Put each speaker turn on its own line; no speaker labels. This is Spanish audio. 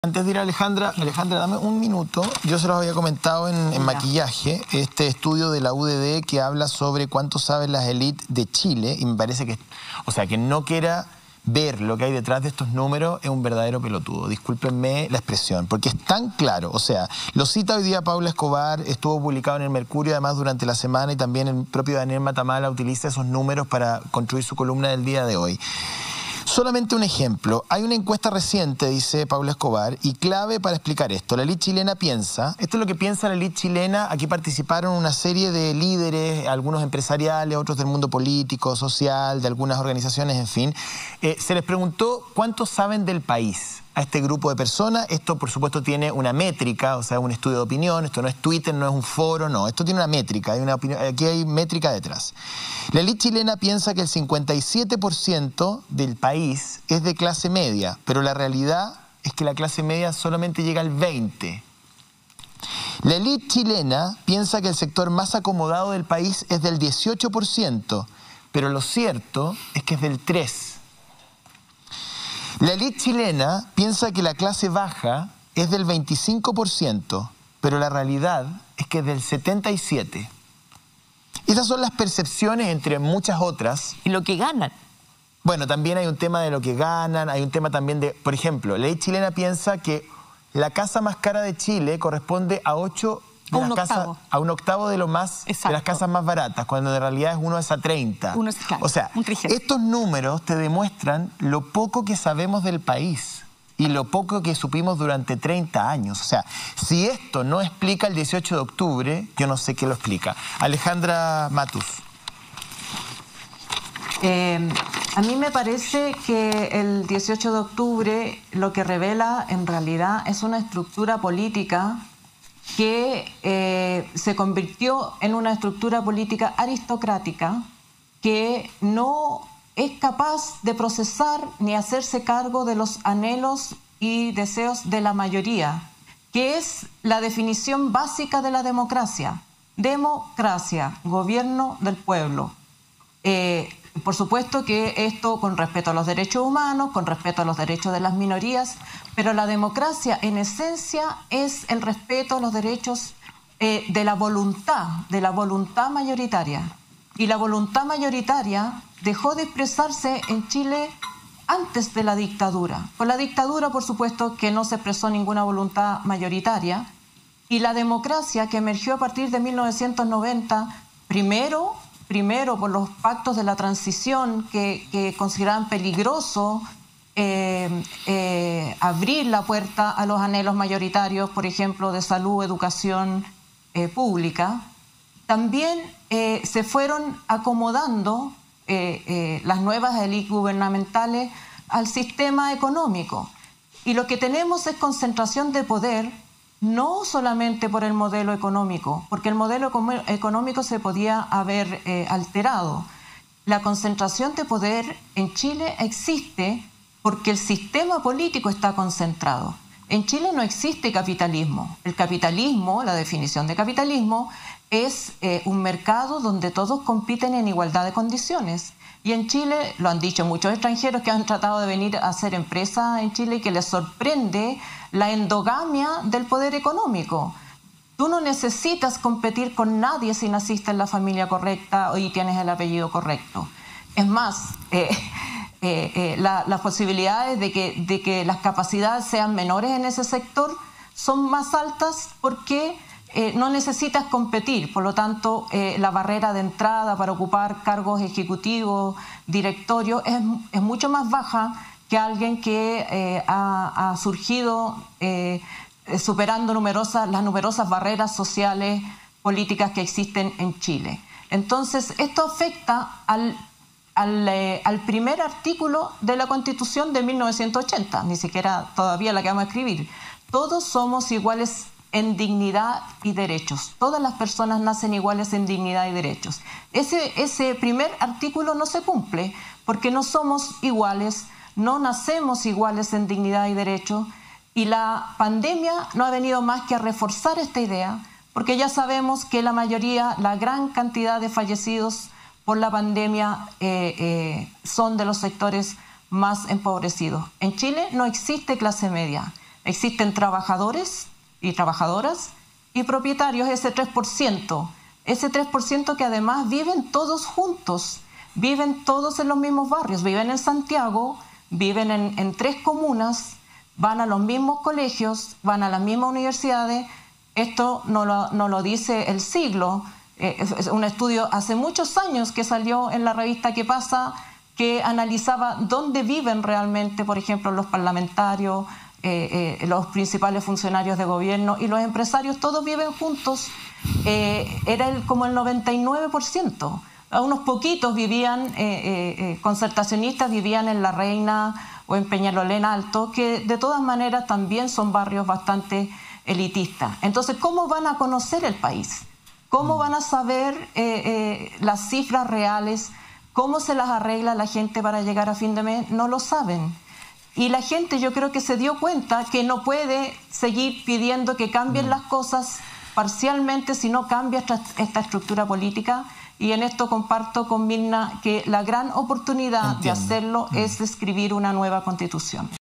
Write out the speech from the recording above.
Antes de ir a Alejandra, dame un minuto. Yo se los había comentado en maquillaje, este estudio de la UDD que habla sobre cuánto saben las élites de Chile, y me parece que, o sea, que no quiera ver lo que hay detrás de estos números es un verdadero pelotudo. Discúlpenme la expresión, porque es tan claro. O sea, lo cita hoy día Paula Escobar, estuvo publicado en el Mercurio además durante la semana, y también el propio Daniel Matamala utiliza esos números para construir su columna del día de hoy. Solamente un ejemplo. Hay una encuesta reciente, dice Paula Escobar, y clave para explicar esto. La élite chilena piensa, esto es lo que piensa la élite chilena, aquí participaron una serie de líderes, algunos empresariales, otros del mundo político, social, de algunas organizaciones, en fin. Se les preguntó cuánto saben del país a este grupo de personas. Esto, por supuesto, tiene una métrica, o sea, un estudio de opinión. Esto no es Twitter, no es un foro, no. Esto tiene una métrica, aquí hay métrica detrás. La élite chilena piensa que el 57% del país es de clase media, pero la realidad es que la clase media solamente llega al 20%. La élite chilena piensa que el sector más acomodado del país es del 18%, pero lo cierto es que es del 3%. La élite chilena piensa que la clase baja es del 25%, pero la realidad es que es del 77%. Esas son las percepciones entre muchas otras.
¿Y lo que ganan?
Bueno, también hay un tema de lo que ganan, hay un tema también de, por ejemplo, la élite chilena piensa que la casa más cara de Chile corresponde a 8 de las casas, a un octavo de lo más, de las casas más baratas, cuando en realidad es 1 es a 30.
Uno es, claro,
o sea, estos números te demuestran lo poco que sabemos del país y lo poco que supimos durante 30 años. O sea, si esto no explica el 18 de octubre, yo no sé qué lo explica. Alejandra Matus.
A mí me parece que el 18 de octubre lo que revela en realidad es una estructura política que se convirtió en una estructura política aristocrática que no es capaz de procesar ni hacerse cargo de los anhelos y deseos de la mayoría, que es la definición básica de la democracia. Democracia, gobierno del pueblo. Por supuesto que esto con respeto a los derechos humanos, con respeto a los derechos de las minorías, pero la democracia en esencia es el respeto a los derechos de la voluntad mayoritaria. Y la voluntad mayoritaria dejó de expresarse en Chile antes de la dictadura. Con la dictadura, por supuesto, que no se expresó ninguna voluntad mayoritaria, y la democracia que emergió a partir de 1990, primero por los pactos de la transición que consideraban peligroso abrir la puerta a los anhelos mayoritarios, por ejemplo, de salud, educación pública. También se fueron acomodando las nuevas élites gubernamentales al sistema económico. Y lo que tenemos es concentración de poder, no solamente por el modelo económico, porque el modelo económico se podía haber alterado. La concentración de poder en Chile existe porque el sistema político está concentrado. En Chile no existe capitalismo. El capitalismo, la definición de capitalismo, es un mercado donde todos compiten en igualdad de condiciones. Y en Chile, lo han dicho muchos extranjeros que han tratado de venir a hacer empresa en Chile, y que les sorprende la endogamia del poder económico. Tú no necesitas competir con nadie si naciste en la familia correcta y tienes el apellido correcto. Es más, las posibilidades de que las capacidades sean menores en ese sector son más altas porque no necesitas competir. Por lo tanto, la barrera de entrada para ocupar cargos ejecutivos, directorios, es mucho más baja que alguien que ha surgido superando las numerosas barreras sociales, políticas que existen en Chile. Entonces, esto afecta al primer artículo de la Constitución de 1980, ni siquiera todavía la que vamos a escribir. Todos somos iguales en dignidad y derechos. Todas las personas nacen iguales en dignidad y derechos. Ese primer artículo no se cumple porque no somos iguales, no nacemos iguales en dignidad y derechos, y la pandemia no ha venido más que a reforzar esta idea, porque ya sabemos que la mayoría, la gran cantidad de fallecidos por la pandemia son de los sectores más empobrecidos. En Chile no existe clase media. Existen trabajadores y trabajadoras y propietarios, ese 3%. Ese 3% que además viven todos juntos, viven todos en los mismos barrios, viven en Santiago, viven en 3 comunas, van a los mismos colegios, van a las mismas universidades. Esto no lo dice el siglo. Es un estudio hace muchos años que salió en la revista ¿Qué pasa?, que analizaba dónde viven realmente, por ejemplo, los parlamentarios, los principales funcionarios de gobierno y los empresarios, todos viven juntos. Era como el 99%. Unos poquitos vivían, concertacionistas vivían en La Reina o en Peñalolén Alto, que de todas maneras también son barrios bastante elitistas. Entonces, ¿cómo van a conocer el país? ¿Cómo van a saber las cifras reales? ¿Cómo se las arregla la gente para llegar a fin de mes? No lo saben. Y la gente, yo creo que se dio cuenta que no puede seguir pidiendo que cambien las cosas parcialmente si no cambia esta estructura política. Y en esto comparto con Mirna que la gran oportunidad de hacerlo es escribir una nueva constitución.